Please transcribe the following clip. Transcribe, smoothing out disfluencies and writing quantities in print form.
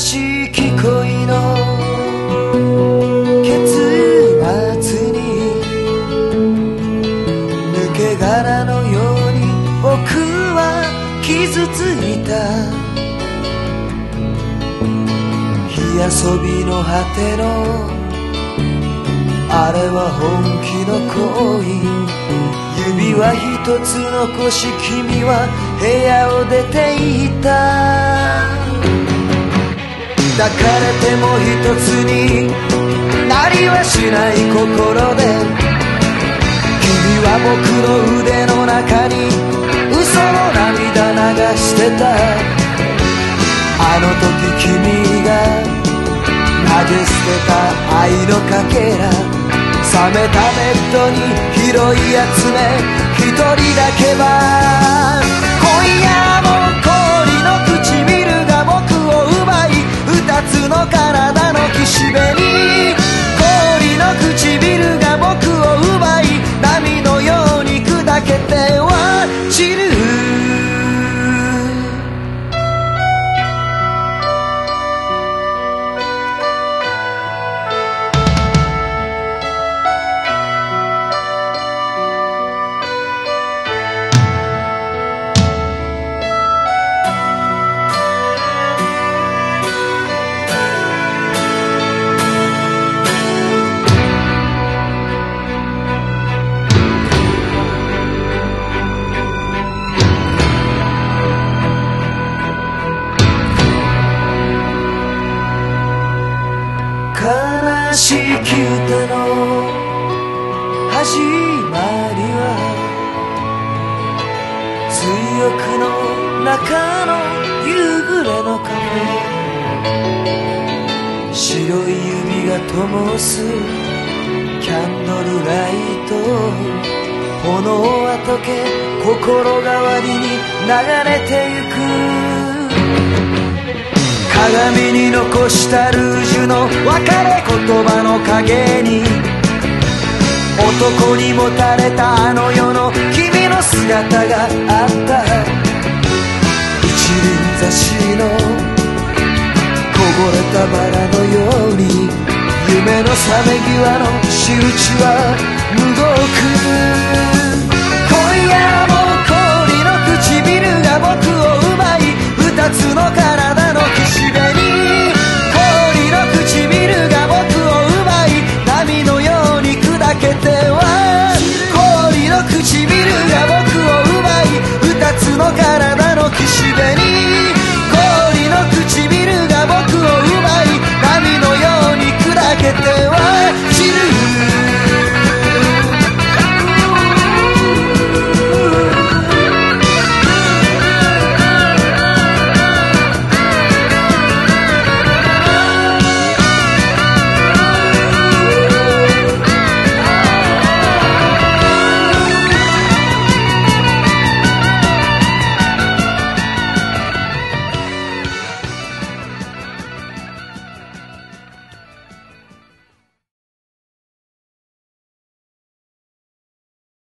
しき恋の結末に抜け殻のように僕は傷ついた。火遊びの果てのあれは本気の恋。指輪一つ残し君は部屋を出て行った。抱かれても一つになりはしない心で、君は僕の腕の中に嘘の涙流してた。あの時君が投げ捨てた愛のかけら、冷めたベッドに拾い集め一人だけは、今夜も氷の唇が僕を奪い、二つの体の岸辺に氷の唇が僕を奪い、波のように砕けては散る。悲しき歌の始まりは追憶の中の夕暮れのカフェ、白い指が灯すキャンドルライト、炎は溶け心変わりに流れてゆく。鏡に残したルージュの別れ言葉の影に、男にもたれたあの世の君の姿があった。一輪挿しのこぼれたバラのように、夢の覚め際の仕打ちは無動く。